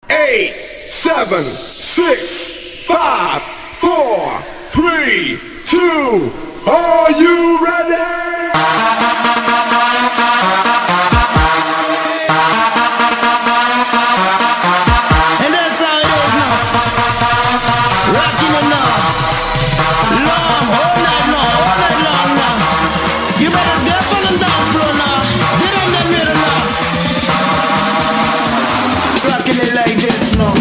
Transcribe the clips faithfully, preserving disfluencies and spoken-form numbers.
Eight, seven, six, five, four, three, two, are you ready? And that's how it is now. Rocking it now. Long, all night long, all night long now. You better get up on the dance floor now. Get in the middle now. Rocking it like this now.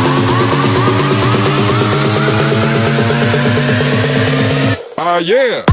Ah, uh, yeah.